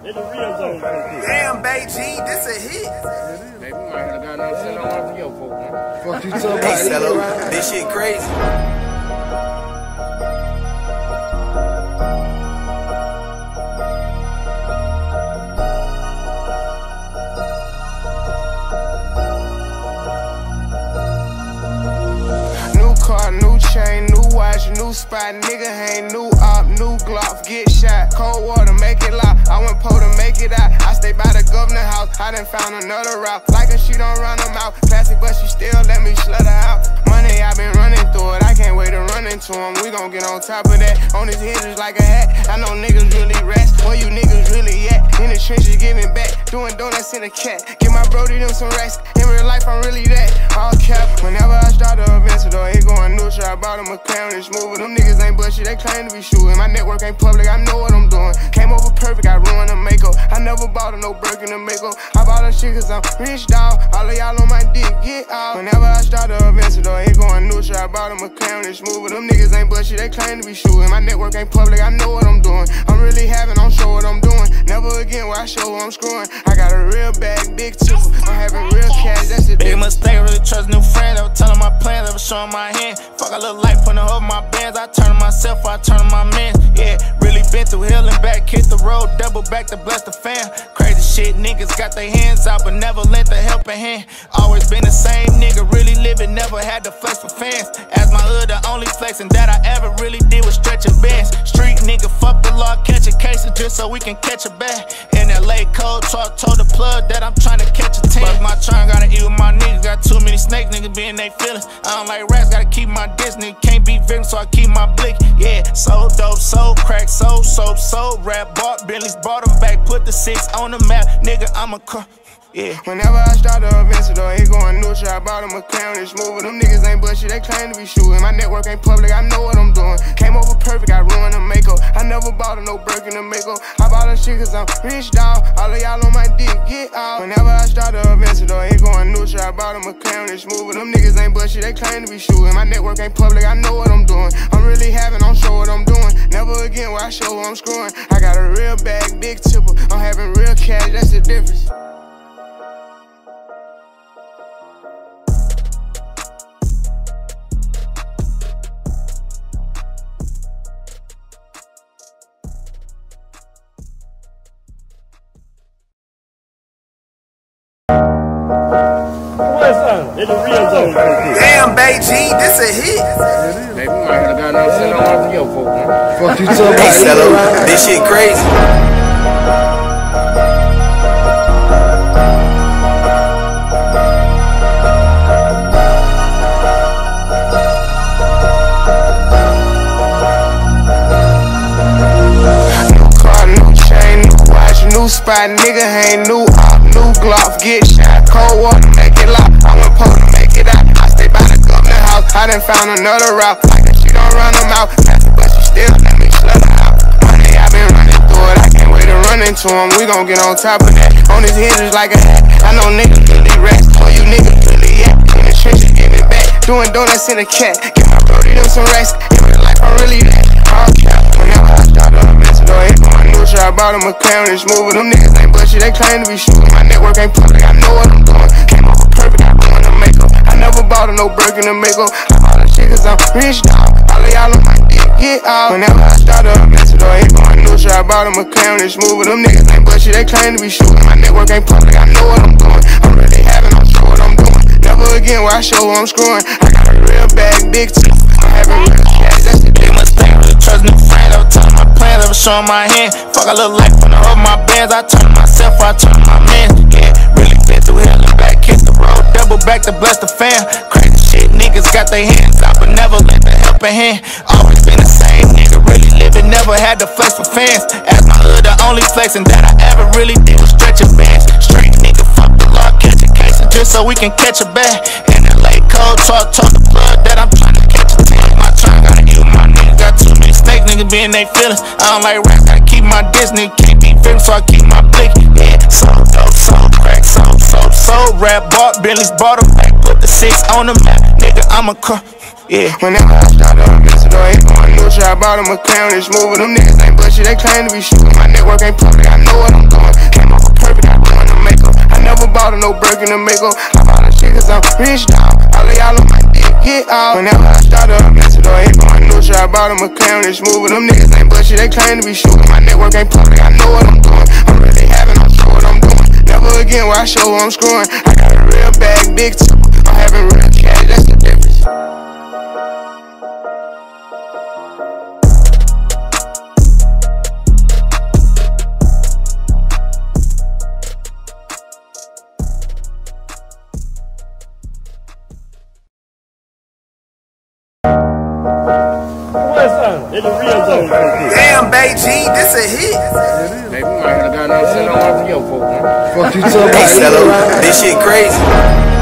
Damn, Bay G, this a hit. Maybe we might have got no shit on one for your folk, man. Fuck you talking about? Hey, Cello, this shit crazy. New chain, new watch, new spot, nigga hang, new op, new Glock, get shot. Cold water, make it lock. I went po to make it out. I stay by the governor house. I done found another route. Like her, she don't run them out. Classic, but she still let me slut her out. Money, I been running through it. I can't wait to run into him. We gon' get on top of that. On his hinges like a hat. I know niggas really rats. Where you niggas really at? In the trenches, giving back. Doing donuts in a cat. Give my brody them some racks. In real life, I'm really that. All cap. Whenever I start the event, so it going neutral. I bought him a crown and smooth. Them niggas ain't bullshit, they claim to be shooting. My network ain't public, I know what I'm doing. Came over perfect, I ruined the makeup. I never bought her no Birkin to makeup. I bought her shit cause I'm rich, dog. All of y'all on my dick, get out. Whenever I start the event, so it going neutral. I bought him a crown and smooth. Them niggas ain't bullshit, they claim to be shooting. My network ain't public, I know what I'm doing. I'm really having, I'm sure what I'm doing. Never again where I show who I'm screwing. I got a real bag, big tipple. I'm having real cash, that's it. Big mistake, really trust new friends. I was telling my plans, I was showing my hand. Fuck a little light, putting a over my bands. I turn myself, I turn my man. Yeah, really been through hell and back, hit the road, double back to bless the fam. Crazy shit, niggas got their hands out, but never lent a helping hand. Always been the same nigga, really living, never had to flex for fans. As my hood, the only flexing that I ever really did was stretching bands. Street nigga, fuck the law, catching cases just so we can catch a bag. In LA code, talk, told the plug that I'm trying to catch a 10. But my turn, gotta eat with my niggas, got too many snakes, niggas being they feelings. I don't like rats, gotta keep my distance, can't be victim, so I keep my blick. Yeah, so dope, so crack, so soap, so rap, bought Bentleys, brought them back, put the 6 on the map, nigga, I'm a car. Yeah. Whenever I start the event, so it going neutral. I bought him a crown and smooth. Them niggas ain't bullshit, they claim to be shooting. My network ain't public, I know what I'm doing. Came over perfect, I ruined the makeup. I never bought her no Birkin to makeup. I bought her shit cause I'm rich, dog. All of y'all on my dick, get out. Whenever I start the event, so it going neutral. I bought him a crown and smooth. Them niggas ain't bullshit, they claim to be shooting. My network ain't public, I know what I'm doing. I'm really having, I'm sure what I'm doing. Never again where I show who I'm screwing. I got a real bag, big tipple. I'm having real cash, that's the difference. Damn, Bay G, this a hit. Maybe we might have got no shit on one for your folk, man. Fuck you talking about? Hey, Cello, this shit crazy. New spot, nigga hang, new op, new Glock, get shot. Cold water, make it lock. I went po to make it out. I stay by the governor house. I done found another route. Like her, she don't run them out. But she still let me slut her out. Money, I been running through it. I can't wait to run into him. We gon' get on top of that. On his hinges like a hat. I know niggas really rats. Where you niggas really at? In the trenches, giving back. Doing donuts in a cat. Give my brody them some racks. In real life, I'm really that. All cap. Whenever I start the event, so it going neutral. I bought him a crown and smooth. Them niggas ain't bullshit, they claim to be shooting. My network ain't public, I know what I'm doing. Came over perfect, I ruined the makeup. I never bought her no Birkin to makeup. I bought her shit cause I'm rich, dog. All of y'all on my dick, get out. Whenever I start the event, so it going neutral. I bought him a crown and smooth. Them niggas ain't bullshit, they claim to be shooting. My network ain't public, I know what I'm doing. I'm really having, I'm sure what I'm doing. Never again where I show who I'm screwing. I got a real bag, big tipple. I'm having real cash, that's the Big mistake, really trust new friends. I was telling my plans, I was showing my hand. Fuck a little light, putting over my bands. I turn myself, I turn my man. Yeah, really been through hell and back, hit the road, double back to bless the fam. Crazy shit, niggas got their hands out, but never lent a helping hand. Always been the same nigga, really living, never had to flex for fans. As my hood, the only flexing that I ever really did was stretching bands. Street nigga, fuck the law, catching cases just so we can catch a bag. In LA code, talk, told the plug that I'm trying to catch a 10. My turn, gotta eat with my niggas, got too many snakes, niggas being they feelings. I don't like rats, gotta keep my distance, can't be victim, so I keep my blick. Yeah, so dope, so crack, so rap, bought Bentleys, brought them back, put the 6 on the map, nigga, I'm a car. Yeah. Whenever I start up, Mr. ain't going no shit. I bought him a clown, it's moving. Them niggas ain't bullshit, they claim to be shooting. My network ain't public, I know what I'm doing. Came up with perfect, I doing the makeup. I never bought her no Birkin to make up. I bought her shit cause I'm rich, dog. All of y'all on my dick, get out. Whenever I start up, Mr. ain't going no shit. I bought him a clown, it's moving. Them niggas ain't bullshit, they claim to be shooting. My network ain't public, I know what I'm doing. I'm really having, I'm sure what I'm doing. Never again will I show who I'm screwing. I got a real bag, big tip. I'm having real cash, that's the difference. Damn, Bay G, this a hit. Hey, we might have got nothing sent on for your folks, man. Fuck you talking about? Hey, Cello, this shit crazy.